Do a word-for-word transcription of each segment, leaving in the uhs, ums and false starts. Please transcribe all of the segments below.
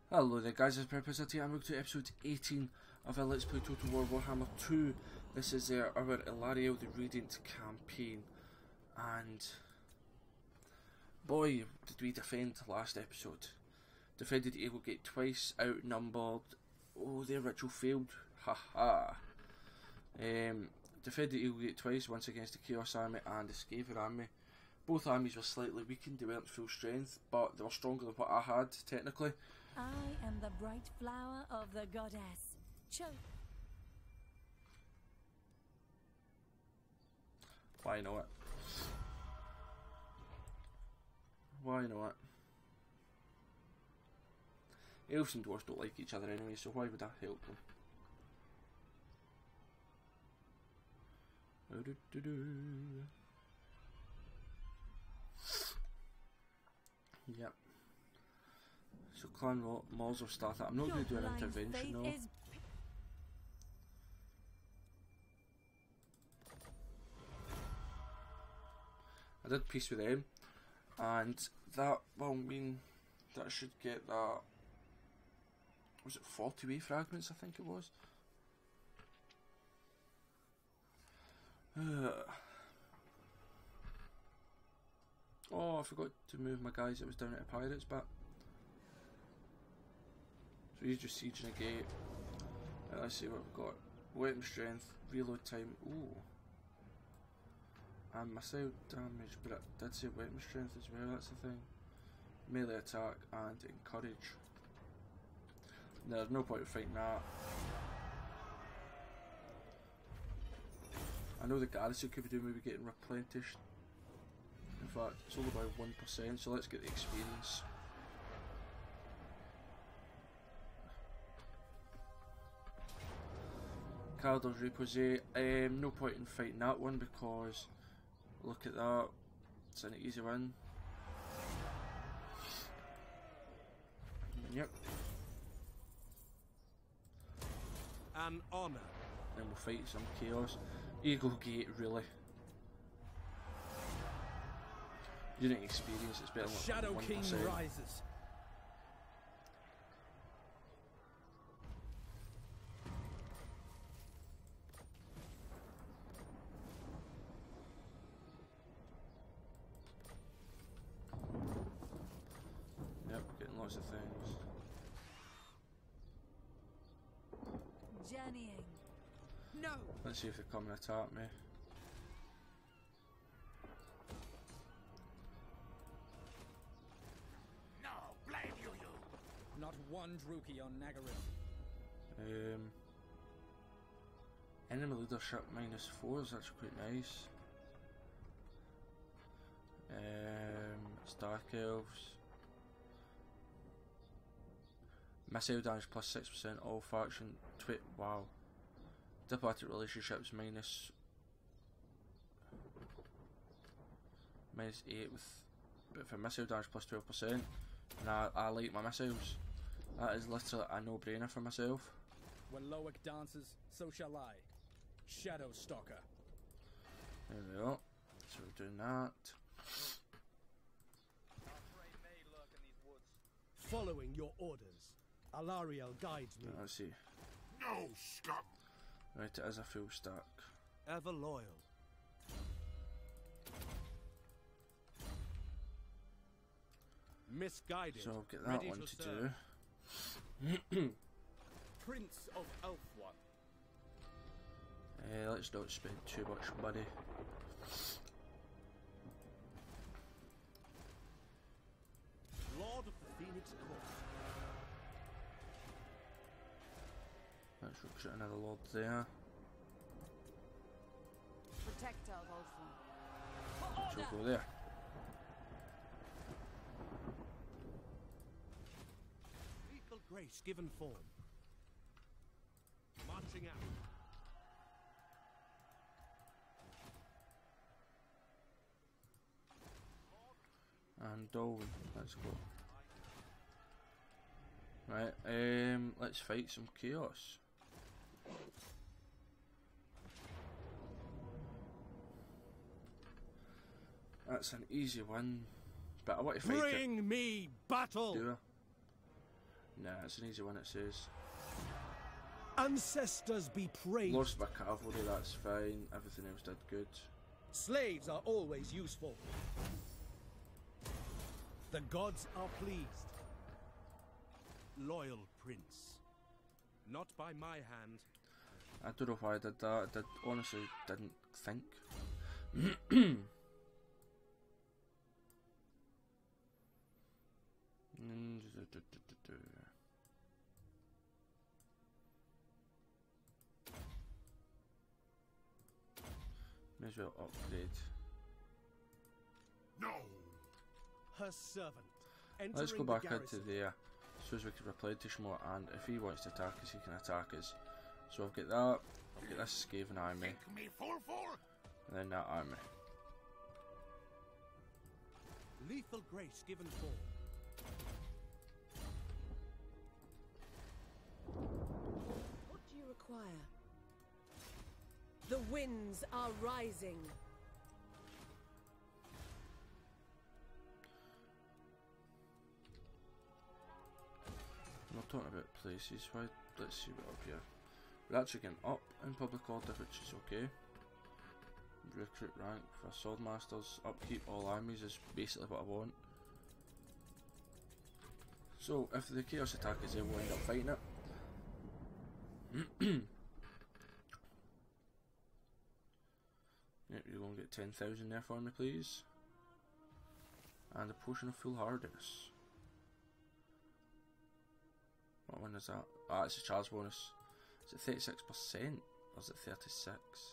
Hello there guys, it's Purpose here, and welcome to episode eighteen of our Let's Play Total War Warhammer two. This is uh, our Ilariel the Radiant campaign, and boy did we defend last episode. Defended Eaglegate twice, outnumbered. Oh, their ritual failed, haha. Um, defended Eaglegate twice, once against the Chaos Army and the Skaven Army. Both armies were slightly weakened, they weren't full strength, but they were stronger than what I had, technically. I am the bright flower of the goddess. Cho. Why not? Why not? Elves and dwarves don't like each other anyway, so why would I help them? Do -do -do. Yep. So clan malls will start. I'm not going to do an intervention though. I did peace with them, and that will mean that I should get that. Was it forty way fragments? I think it was. Uh. Oh, I forgot to move my guys that was down at the pirates, but. So he's just sieging a gate. Right, let's see what we've got. Weapon strength, reload time, ooh. And missile damage, but it did say weapon strength as well, that's the thing. Melee attack and encourage. There's no point in fighting that. I know the garrison could be doing maybe getting replenished. In fact, it's only by one percent, so let's get the experience. Cardinals Repose, um, no point in fighting that one because look at that, it's an easy win. Yep. An honour. Then we'll fight some chaos. Eaglegate, really. You didn't experience, it's better than Shadow one percent. King rises. Yep, getting lots of things. Journeying. No. Let's see if they come and attack me. No, blame you, you. Not one Druki on Nagarin. Um, enemy leadership minus four is actually quite nice. Um, it's Dark Elves. Missile damage plus six percent, all faction. Twi wow. Diplomatic relationships minus minus eight with, but for missile damage plus twelve percent. And I, I like my missiles. That is literally a no-brainer for myself. When Loic dances, so shall I. Shadow Stalker. There we go. So we're doing that. Following your orders, Alariel guides me. Let's see. No scum. Right, it is a full stack. Ever loyal. Misguided. So I'll get that Ready one to to serve. do. Prince of Elf One. Uh, let's not spend too much money. Lord of the Phoenix Court. Let's recruit another lord there. Protector of Ultron. So we'll go there. Lethal grace given form. Marching out. And Dolwyn, let's go. Right, um, let's fight some chaos. That's an easy one, but I want to fight Bring it. me battle. Do I? Nah, it's an easy one, it says. Ancestors be praised. Lost my cavalry, that's fine. Everything else did good. Slaves are always useful. The gods are pleased. Loyal prince. Not by my hand. I don't know why I did that. I did, honestly didn't think. May as well upgrade. No. Her servant. Let's go Entering the back into garrison. there so as we can replenish more, and if he wants to attack us, he can attack us. So I've got that, I've got this Skaven army, Think me fool for? and then that army. Lethal grace given full. What do you require? The winds are rising. I'm not talking about places, why, let's see what up here. We're actually getting up in public order, which is okay. Recruit rank for swordmasters, upkeep all armies is basically what I want. So if the chaos attack is there, we'll end up fighting it. Yep, you're going to get ten thousand there for me, please. And a potion of foolhardiness. What one is that? Ah, it's a charge bonus. Is it thirty-six percent or is it thirty-six?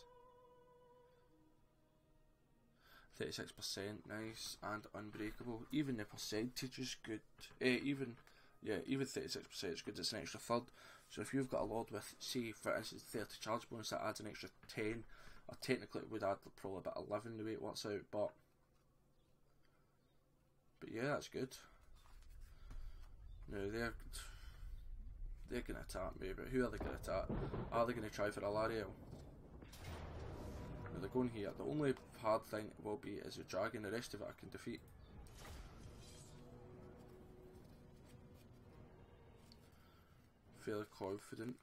thirty-six percent, nice, and unbreakable. Even the percentage is good. Eh, even, yeah, even thirty-six percent is good, it's an extra third. So if you've got a lord with, say, for instance, thirty charge bonus, that adds an extra ten. Or technically it would add probably about eleven the way it works out, but... But yeah, that's good. No, they're... They're going to attack me, but who are they going to attack? Are they going to try for Alarielle? They're going here. The only hard thing will be is a dragon, the rest of it I can defeat. Fairly confident.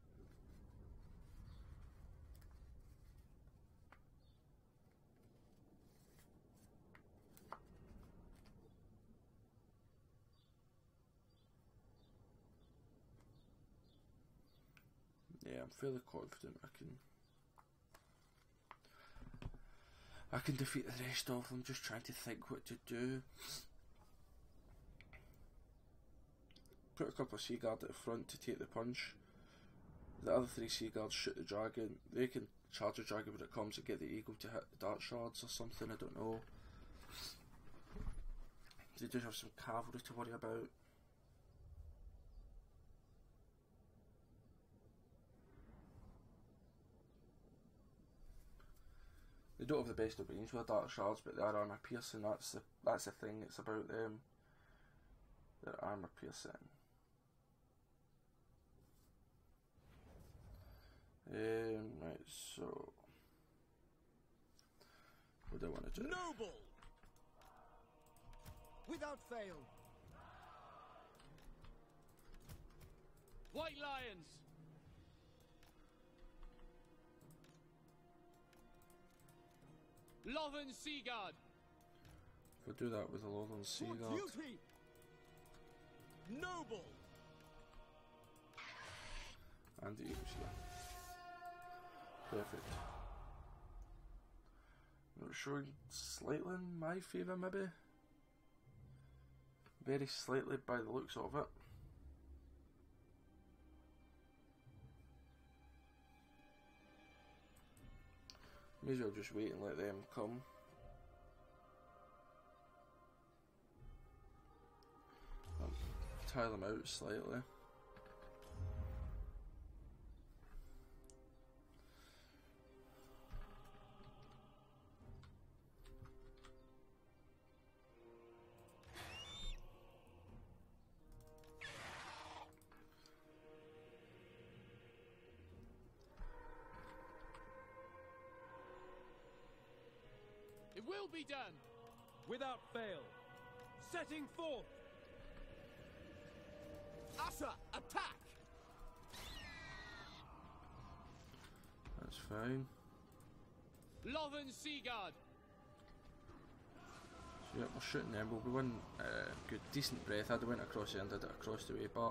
Yeah, I'm fairly confident I can I can defeat the rest of them, just trying to think what to do. Put a couple of Sea Guard at the front to take the punch. The other three Sea Guards shoot the dragon. They can charge the dragon when it comes and get the eagle to hit the dart shards or something, I don't know. They do have some cavalry to worry about. They don't have the best of range with dark shards, but they are armor piercing. That's the that's the thing. It's about them. They're armor piercing. Um, right, so what do I want to do? Noble! Without fail. White Lions! Lothern Seaguard! If I do that with a Lothern Sea For Guard, duty. Noble! and the Eagles here. Perfect. Not showing slightly in my favour, maybe? Very slightly by the looks of it. May as well just wait and let them come. I'll tire them out slightly. It will be done! Without fail. Setting forth. A Sir, attack! That's fine. Lothern Seaguard. So yeah, we're shooting them. We'll be one uh, good, decent breath. I went across the end, did it across the way, but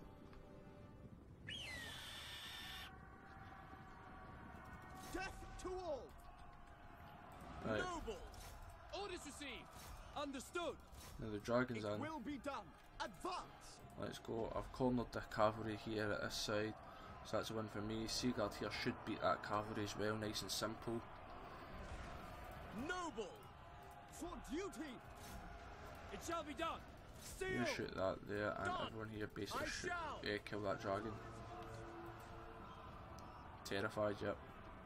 Death to all! right. Noble. Orders received. Understood. Now the dragon's It in. will be done. Advance! Let's go. I've cornered the cavalry here at this side, so that's a win for me. Seaguard here should beat that cavalry as well, nice and simple. Noble! For duty! It shall be done. Steel! You shoot that there, and Done. everyone here basically I shoot, shall. yeah, kill that dragon. Terrified, yep.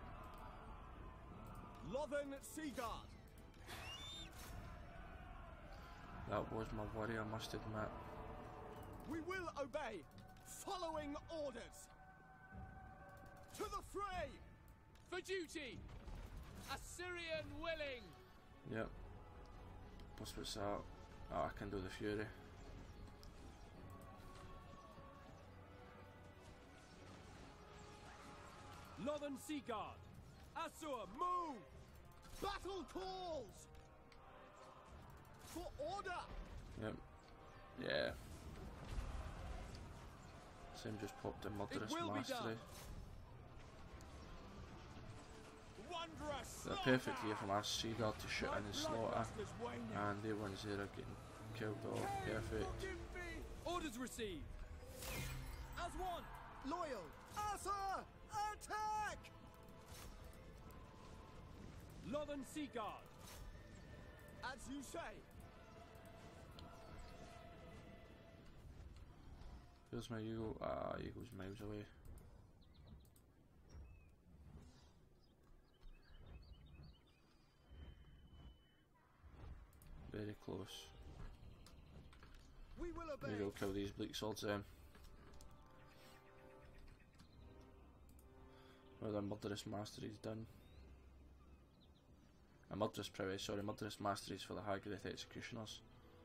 Lothern Seaguard! That was my worry, I must admit. We will obey! Following orders! To the fray! For duty. Assyrian willing. Yep. Plus what's that? Oh, I can do the Fury. Lothern Seaguard. Assur, Move! Battle calls! For order! Yep. Yeah. Same just popped a Murderous will be Mastery. done. Wondrous! They're perfect here for my Seaguard to shoot in and slaughter. And the ones there are getting killed off. Perfect. Orders received. As one. Loyal! Assur! Attack! Lothern Seaguard. As you say! Here's my eagle. Ah, eagle's miles away. Very close. We will obey! Maybe I'll kill these bleak swords then. Where the Murderous Mastery's done. A Murderous Prowess, sorry, Murderous Mastery's for the Haggareth Executioners.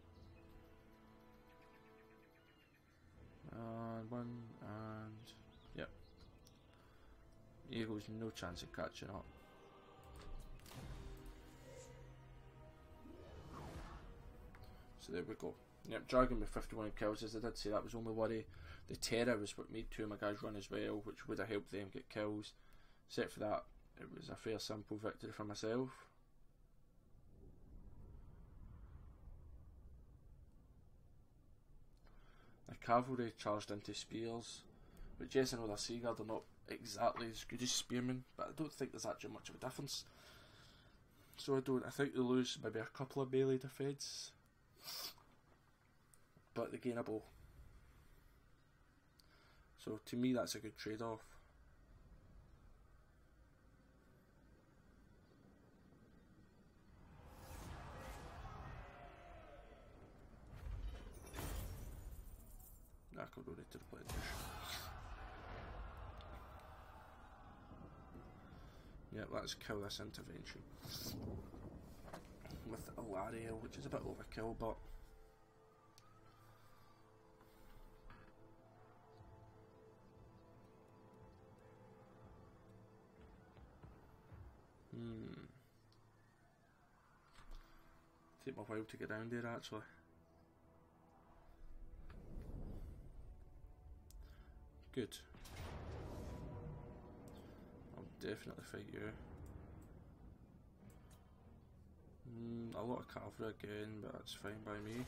And one, and yep. Eagle's no chance of catching up. So there we go. Yep, Dragon with fifty-one kills, as I did say, that was only worry. The Terror was what made two of my guys run as well, which would have helped them get kills. Except for that, it was a fair simple victory for myself. The cavalry charged into spears, which yes, I know the Seaguard are not exactly as good as spearmen, but I don't think there's actually much of a difference. So I don't, I think they lose maybe a couple of melee defence, but they gain a bow. So to me that's a good trade-off. I could donate to the pledge. Yeah, let's kill this intervention with Alarielle, which is a bit overkill, but hmm. Take my while to get down there actually. Good. I'll definitely fight you. Mm, a lot of cavalry again, but that's fine by me.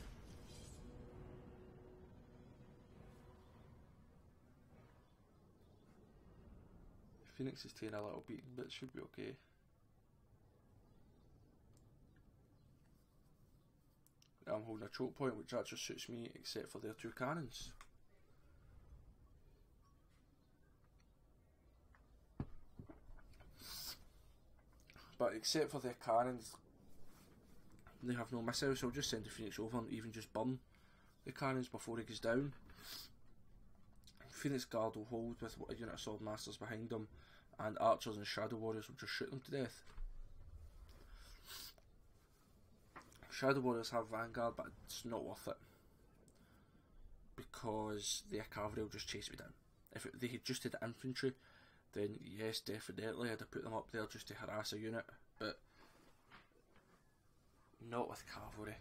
Phoenix is taking a little beating, but it should be okay. I'm holding a choke point, which actually suits me, except for their two cannons. But except for their cannons, they have no missiles, so I'll just send the Phoenix over and even just burn the cannons before he goes down. Phoenix Guard will hold with a unit of Swordmasters behind them, and archers and Shadow Warriors will just shoot them to death. Shadow Warriors have Vanguard, but it's not worth it, because their cavalry will just chase me down. If it, they had just had infantry, then yes, definitely I'd have put them up there just to harass a unit, but not with cavalry.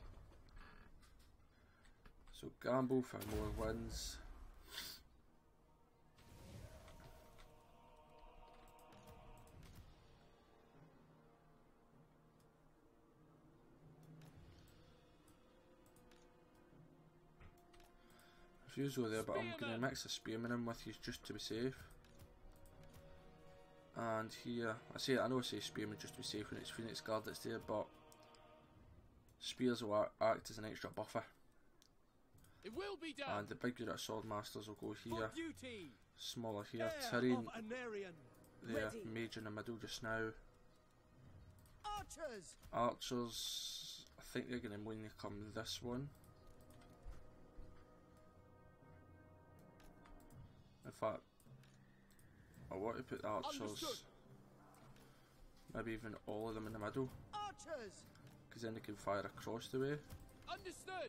So gamble for more wins. Usually there, but I'm going to mix a spearman in with you just to be safe. And here, I say I know I say spearman just to be safe when it's Phoenix Guard that's there, but spears will act as an extra buffer. It will be done. And the big unit of swordmasters will go here. Duty. Smaller here. Heir Tyrion of Anarion. there, Ready. mage in the middle just now. Archers. Archers, I think they're going to mainly come this one. In fact, I want to put the archers, Understood. maybe even all of them in the middle, Archers. because then they can fire across the way. Understood.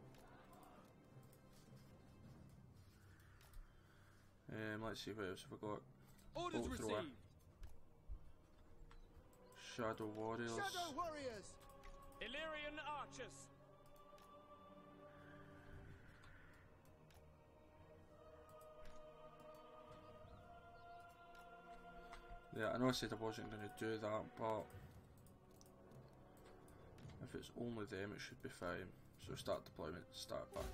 Um, let's see, what else have I got? Orders Bolt thrower. received. Shadow Warriors. Shadow warriors. Illyrian archers. Yeah, I know I said I wasn't going to do that, but if it's only them it should be fine. So start deployment, start battle.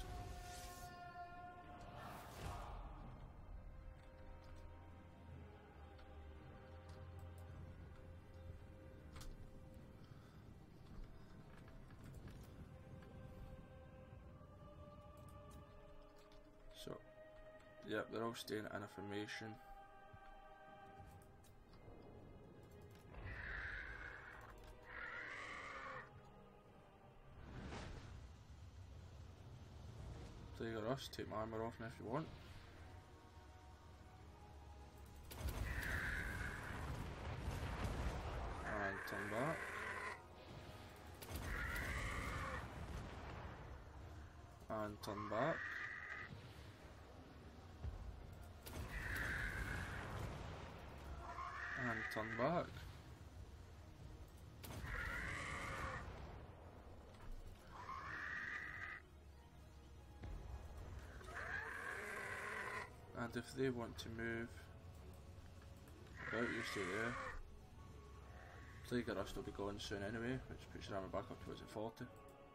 So, yep, they're all staying in formation. Plague Rush, take my armour off me if you want. And turn back. And turn back. And turn back. And if they want to move about, you stay there. Plague Rust will be going soon anyway, which puts your armour back up to, was it forty?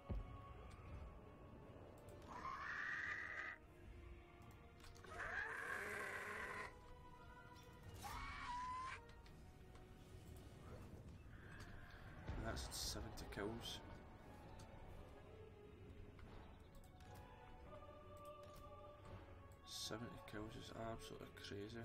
And that's seventy kills. seventy kills is absolutely crazy.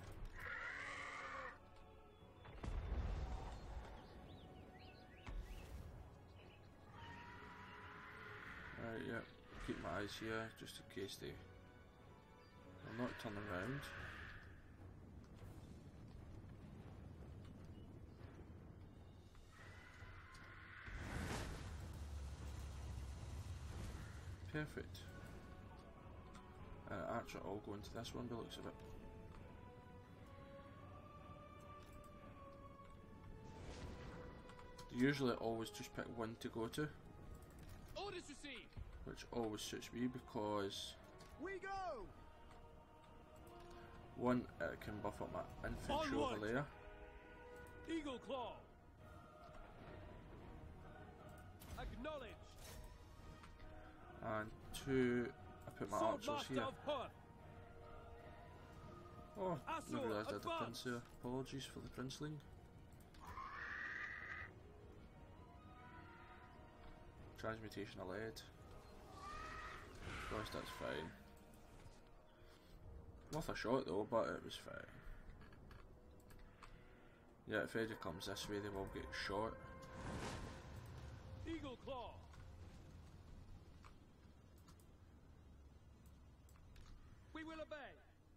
Right, yeah, keep my eyes here just in case they will not turn around. Perfect. Uh, actually, I'll go into this one by the looks of it. Usually I always just pick one to go to, Orders received. which always suits me because We go. one, it can buff up my infantry Onward. over there, Eagle claw. Acknowledged. and two, I put my archers Swordmaster here. of Perth. Oh, Assault, never realised I had a advance. prince here. Apologies for the princeling. Transmutation of lead. Of course, that's fine. Worth a shot though, but it was fine. Yeah, if Eddie comes this way, they will get shot. Eagle claw. We will obey.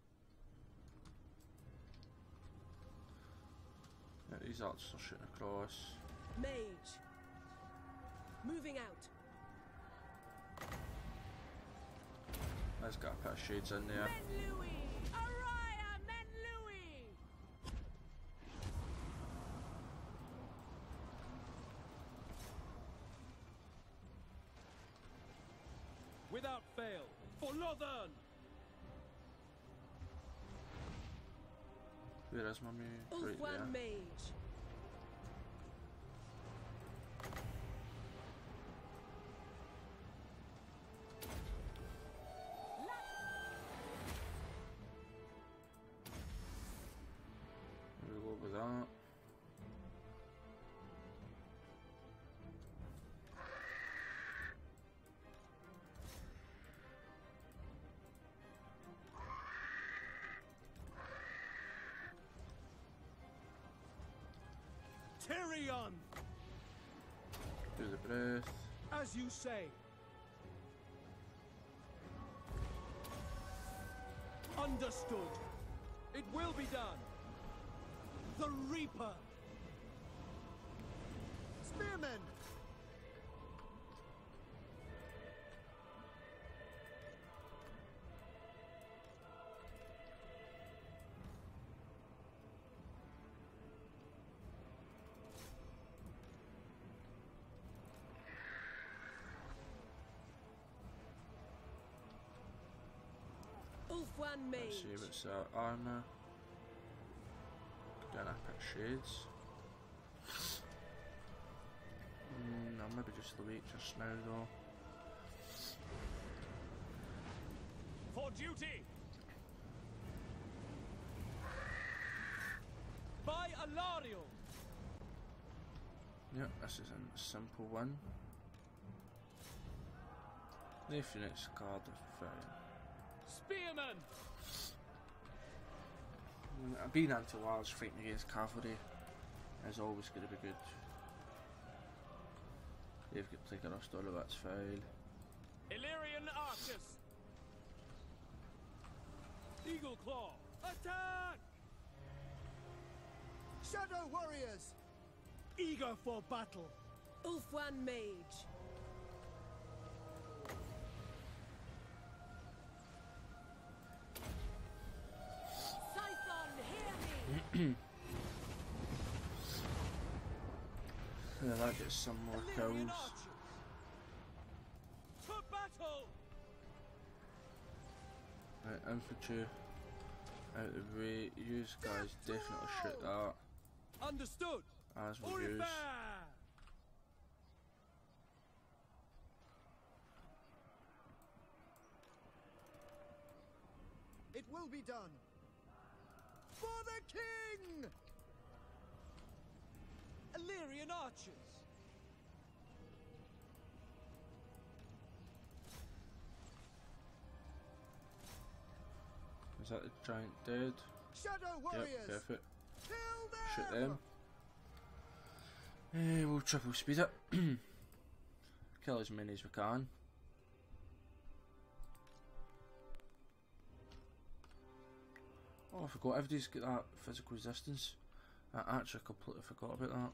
Yeah, these archers are shooting across. Mage. Moving out. Let's get a bit of shades in there. Menlui! Araya Menlui! Without fail, for Northern! Where is my move? Right Ulfwan there. Mage. We'll go with that. Tyrion! Do the breath. As you say. Understood. It will be done! The Reaper! Spearmen! Ulfwan Mage. Let's see what's that. Armour. Go down epic shades. Mm, I'll maybe just wait just now though. For duty! By Alariel! Yep, this is a simple one. The Phoenix card is fine. Spearman! Mm, Being anti-large fighting against cavalry is always going to be good. They've got Plague of Story, that's fine. Illyrian Archers! Eagle Claw! Attack! Shadow Warriors! Eager for battle! Ulfwan Mage. Scython, hear me! Yeah, that gets some more Illyrian kills. Archers! To battle! Right, infantry out the way. Use guys definitely shoot that Understood! as we use. Orifare! It will be done! For the King! Illyrian Archers! Is that the giant dead? Shadow Warriors! Yep, perfect. Kill them! Shoot them. Eh, we'll triple speed it. Kill as many as we can. Oh, I forgot, everybody's got that physical resistance. I actually completely forgot about that.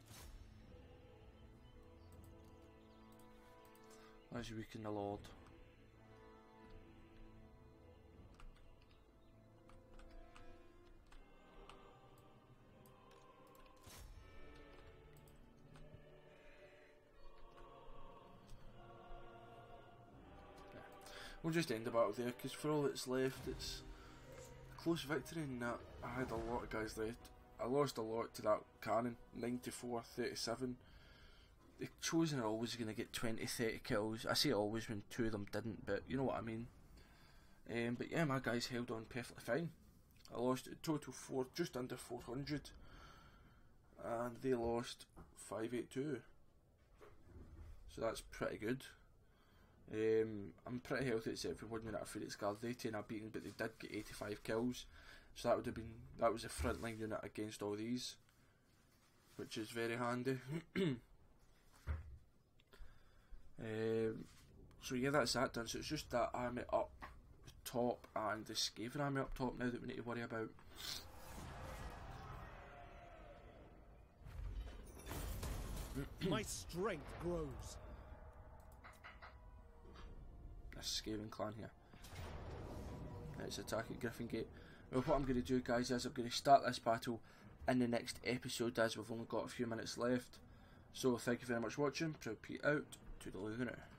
Let's weaken the Lord. We'll just end the battle there, because for all that's left, it's a close victory in that I had a lot of guys left. I lost a lot to that cannon, ninety-four thirty-seven. The Chosen are always going to get twenty thirty kills. I say always when two of them didn't, but you know what I mean. Um, but yeah, my guys held on perfectly fine. I lost a total four, just under four hundred, and they lost five eighty-two. So that's pretty good. Um, I'm pretty healthy except for one minute of Phoenix Guard. They ten I beaten, but they did get eighty-five kills. So that would have been that was a frontline unit against all these, which is very handy. um, so yeah, that's that done. So it's just that army up top and the Skaven army up top now that we need to worry about. My strength grows. This Skaven clan here. It's attacking Griffin Gate. Well, what I'm going to do, guys, is I'm going to start this battle in the next episode, as we've only got a few minutes left. So thank you very much for watching. Proud Pete out. To the Lunar.